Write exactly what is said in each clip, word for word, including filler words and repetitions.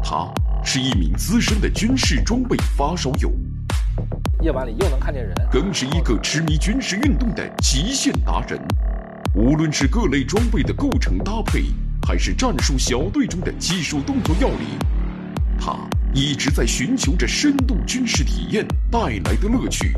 他是一名资深的军事装备发烧友， 夜晚里又能看见人， 更是一个痴迷军事运动的极限达人。无论是各类装备的构成搭配，还是战术小队中的技术动作要领，他一直在寻求着深度军事体验带来的乐趣。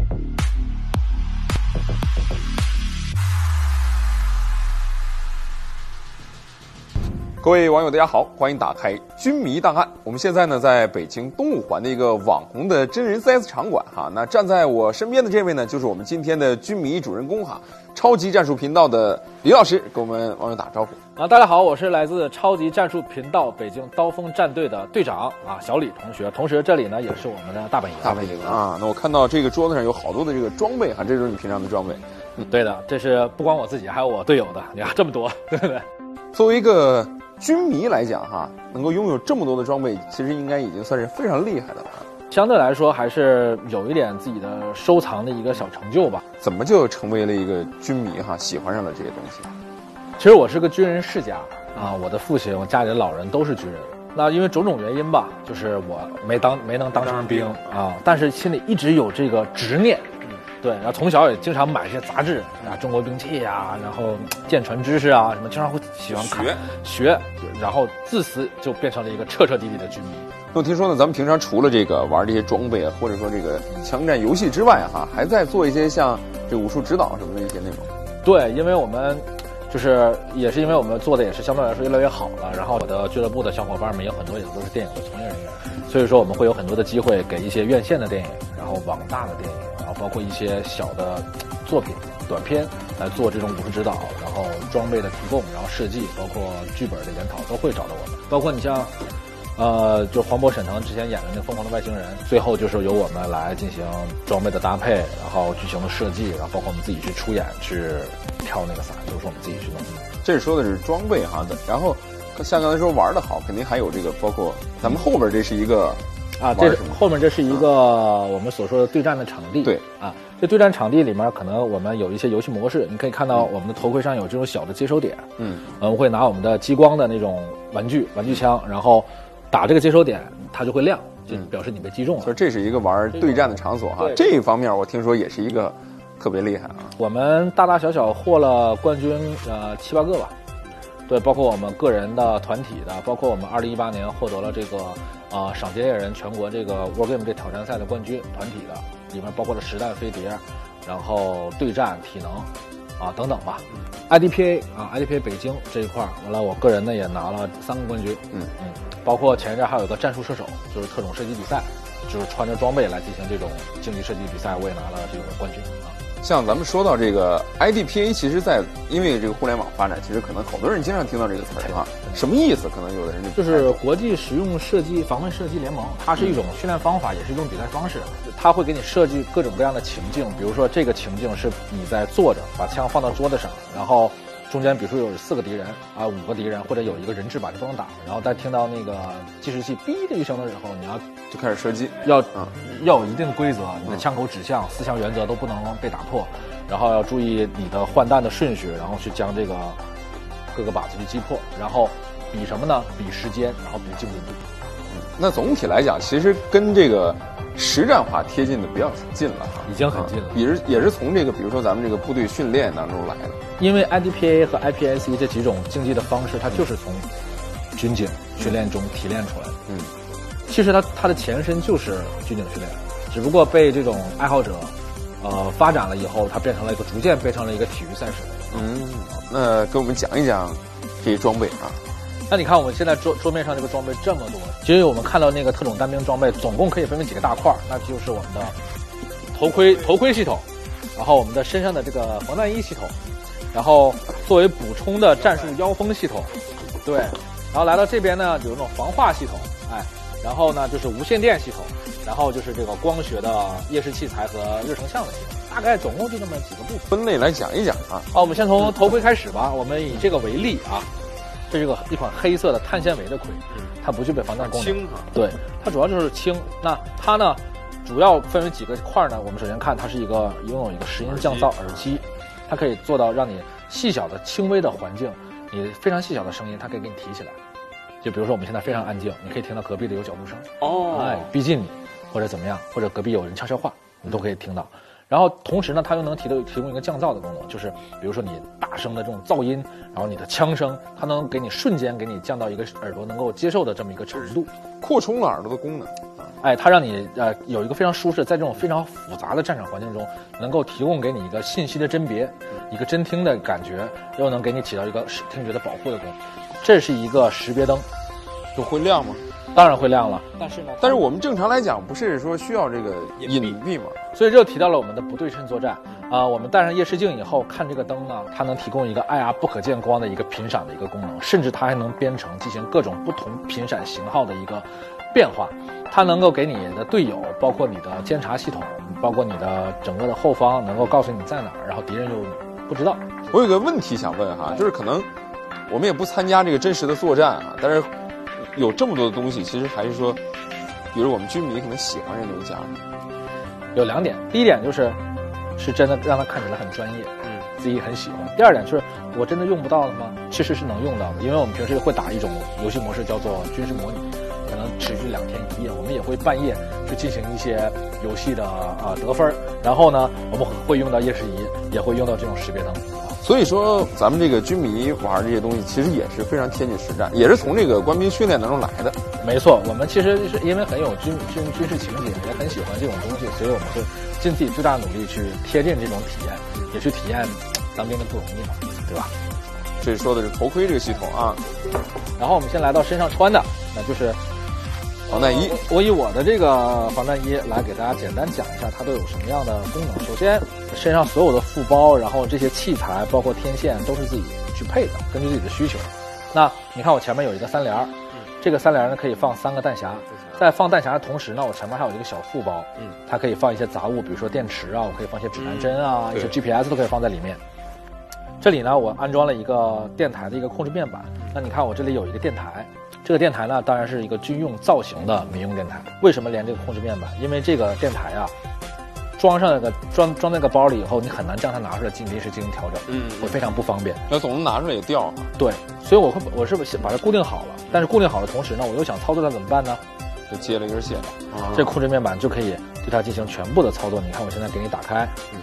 各位网友大家好，欢迎打开军迷档案。我们现在呢在北京东五环的一个网红的真人 C S 场馆哈。那站在我身边的这位呢，就是我们今天的军迷主人公哈，超级战术频道的李老师，跟我们网友打招呼。 啊，大家好，我是来自超级战术频道北京刀锋战队的队长啊，小李同学。同时这里呢也是我们的大本营。 大本营啊，那我看到这个桌子上有好多的这个装备哈，这就是你平常的装备。 嗯，对的，这是不光我自己，还有我队友的，你看这么多，对不对？ 作为一个军迷来讲哈，能够拥有这么多的装备，其实应该已经算是非常厉害的了。 相对来说，还是有一点自己的收藏的一个小成就吧。 怎么就成为了一个军迷哈，喜欢上了这些东西？ 其实我是个军人世家啊，我的父亲、我家里的老人都是军人。那因为种种原因吧，就是我没当没能当成兵啊，但是心里一直有这个执念。对，然后从小也经常买这些杂志啊，中国兵器啊，然后舰船知识啊，什么经常会喜欢看学学，然后自此就变成了一个彻彻底底的军迷。 那我听说呢，咱们平常除了这个玩这些装备啊，或者说这个枪战游戏之外哈，还在做一些像这个武术指导什么的一些内容。 对，因为我们就是也是因为我们做的也是相对来说越来越好了，然后我的俱乐部的小伙伴们有很多也都是电影的从业人员，所以说我们会有很多的机会给一些院线的电影，然后网大的电影，然后包括一些小的作品短片来做这种武术指导，然后装备的提供，然后设计，包括剧本的研讨都会找到我们。包括你像呃，就黄渤、沈腾之前演的那个《疯狂的外星人》，最后就是由我们来进行装备的搭配，然后剧情的设计，然后包括我们自己去出演，去跳那个伞，都是我们自己去弄的。 这说的是装备哈的，然后像刚才说玩的好，肯定还有这个，包括咱们后边这是一个啊，这是后面这是一个我们所说的对战的场地。 对啊，这对战场地里面可能我们有一些游戏模式，你可以看到我们的头盔上有这种小的接收点。嗯，我们会拿我们的激光的那种玩具玩具枪，然后打这个接收点，它就会亮，就表示你被击中了。 所以这是一个玩对战的场所哈。这一方面我听说也是一个特别厉害啊。 我们大大小小获了冠军呃七八个吧。对，包括我们个人的、团体的，包括我们二零一八年获得了这个呃赏金猎人全国这个 War Game 这挑战赛的冠军，团体的里面包括了实弹飞碟，然后对战体能啊等等吧。I D P A 啊 I D P A 北京这一块，完了我个人呢也拿了三个冠军。嗯嗯，包括前一阵还有一个战术射手，就是特种射击比赛，就是穿着装备来进行这种竞技射击比赛，我也拿了这个冠军啊。 像咱们说到这个 I D P A， 其实在因为这个互联网发展，其实可能好多人经常听到这个词儿哈，什么意思？可能有的人就就是国际实用射击防卫射击联盟，它是一种训练方法，也是一种比赛方式。它会给你设计各种各样的情境，比如说这个情境是你在坐着，把枪放到桌子上，然后中间比如说有四个敌人啊，五个敌人，或者有一个人质把对方打，然后在听到那个计时器哔的一声的时候，你要就开始射击， 要、嗯、要有一定的规则，你的枪口指向、四项原则都不能被打破，然后要注意你的换弹的顺序，然后去将这个各个靶子去击破，然后比什么呢？比时间，然后比精准度。 嗯，那总体来讲，其实跟这个实战化贴近的比较近了哈， 已经很近了。 也是也是从这个，比如说咱们这个部队训练当中来的。 因为 I D P A 和 I P S E 这几种竞技的方式，它就是从军警训练中提炼出来的。嗯，其实它它的前身就是军警训练，只不过被这种爱好者呃发展了以后，它变成了一个逐渐变成了一个体育赛事。 嗯，那给我们讲一讲这些装备啊。 那你看我们现在桌桌面上这个装备这么多，其实我们看到那个特种单兵装备总共可以分为几个大块，那就是我们的头盔头盔系统，然后我们的身上的这个防弹衣系统，然后作为补充的战术腰封系统，对，然后来到这边呢有那种防化系统，哎，然后呢就是无线电系统，然后就是这个光学的夜视器材和热成像的系统，大概总共就这么几个部分。 分类来讲一讲啊。 好，我们先从头盔开始吧，我们以这个为例啊。这是个一款黑色的碳纤维的盔，它不具备防弹功能。 轻啊， 对，它主要就是轻。那它呢，主要分为几个块呢？我们首先看，它是一个拥有一个拾音降噪耳机，它可以做到让你细小的、轻微的环境，你非常细小的声音，它可以给你提起来。 就比如说我们现在非常安静，你可以听到隔壁的有脚步声， 哦， 哎，逼近你，或者怎么样，或者隔壁有人悄悄话，你都可以听到。然后同时呢，它又能提供提供一个降噪的功能，就是比如说你大声的这种噪音，然后你的枪声，它能给你瞬间给你降到一个耳朵能够接受的这么一个程度， 扩充了耳朵的功能。 哎，它让你呃有一个非常舒适，在这种非常复杂的战场环境中，能够提供给你一个信息的甄别，一个侦听的感觉，又能给你起到一个听觉的保护的功能。这是一个识别灯， 就会亮吗？ 当然会亮了，但是呢， 但是我们正常来讲不是说需要这个隐蔽吗？ 所以这就提到了我们的不对称作战啊、呃。我们戴上夜视镜以后看这个灯呢，它能提供一个 I R 不可见光的一个频闪的一个功能，甚至它还能编程进行各种不同频闪型号的一个变化。它能够给你的队友，包括你的监察系统，包括你的整个的后方，能够告诉你在哪儿，然后敌人又不知道。 我有个问题想问哈，就是可能我们也不参加这个真实的作战啊，但是有这么多的东西，其实还是说，比如我们军迷可能喜欢这东西加入。 有两点，第一点就是是真的让它看起来很专业，嗯，自己很喜欢。第二点就是我真的用不到的吗？其实是能用到的，因为我们平时会打一种游戏模式叫做军事模拟，可能持续两天一夜，我们也会半夜去进行一些游戏的啊、呃、得分，然后呢，我们会用到夜视仪，也会用到这种识别灯。 所以说，咱们这个军迷玩这些东西，其实也是非常贴近实战，也是从这个官兵训练当中来的。 没错，我们其实是因为很有军军军事情节，也很喜欢这种东西，所以我们会尽自己最大努力去贴近这种体验，也去体验当兵的不容易嘛，对吧？ 这说的是头盔这个系统啊。 然后我们先来到身上穿的，那就是防弹衣。 我以我的这个防弹衣来给大家简单讲一下它都有什么样的功能。首先，身上所有的副包，然后这些器材，包括天线，都是自己去配的，根据自己的需求。那你看我前面有一个三连，这个三连呢可以放三个弹匣，在放弹匣的同时呢，我前面还有一个小副包，嗯，它可以放一些杂物，比如说电池啊，我可以放一些指南针啊，一些 G P S 都可以放在里面。这里呢，我安装了一个电台的一个控制面板。那你看我这里有一个电台，这个电台呢当然是一个军用造型的民用电台。为什么连这个控制面板？因为这个电台啊，装上那个装装那个包里以后，你很难将它拿出来进临时进行调整，嗯，会非常不方便。 那总能拿出来也掉啊。 对，所以我会我是把它固定好了，但是固定好的同时呢，我又想操作它怎么办呢？ 就接了一根线， 啊、这控制面板就可以对它进行全部的操作。你看我现在给你打开，嗯，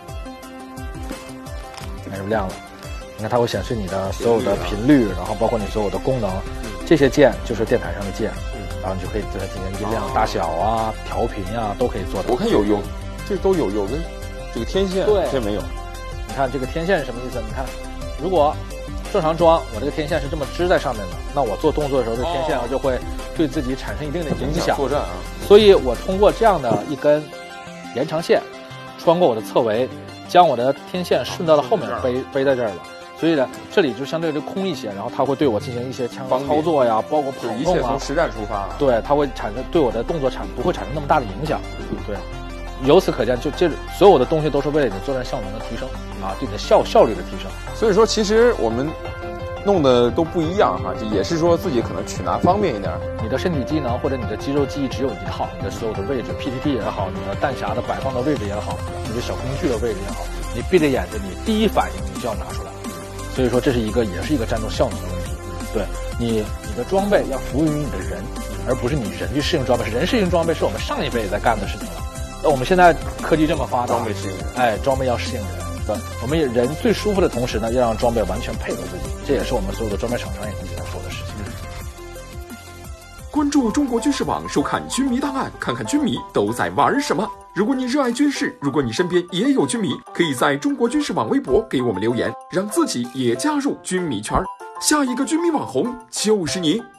看是不是亮了？你看它会显示你的所有的频率，然后包括你所有的功能，这些键就是电台上的键，然后你就可以对它进行音量大小啊、调频啊，都可以做到。 我看有有，这都有有个这个天线， 对， 这没有。 你看这个天线是什么意思？你看，如果正常装，我这个天线是这么支在上面的，那我做动作的时候，这天线就会对自己产生一定的影响。 作战啊！ 所以我通过这样的一根延长线，穿过我的侧围，将我的天线顺到了后面背背在这儿了。所以呢，这里就相对就空一些，然后它会对我进行一些枪操作呀，包括跑动啊， 一切从实战出发、啊。 对，它会产生对我的动作产不会产生那么大的影响。对，由此可见，就这所有的东西都是为了你作战效能的提升啊，对你的效效率的提升。 所以说，其实我们弄的都不一样哈，就也是说自己可能取拿方便一点。 你的身体机能或者你的肌肉记忆只有一套，你的所有的位置 P T T 也好，你的弹匣的摆放的位置也好，你的小工具的位置也好，你闭着眼睛，你第一反应你就要拿出来。所以说这是一个也是一个战斗效能的问题。对你你的装备要服务于你的人，而不是你人去适应装备。人适应装备是我们上一辈在干的事情了。那我们现在科技这么发达， 装备适应人， 哎，装备要适应人。对，我们人最舒服的同时呢，要让装备完全配合自己，这也是我们所有的装备厂商也一直在做的事情。 关注中国军事网，收看军迷档案，看看军迷都在玩什么。如果你热爱军事，如果你身边也有军迷，可以在中国军事网微博给我们留言，让自己也加入军迷圈。下一个军迷网红就是你。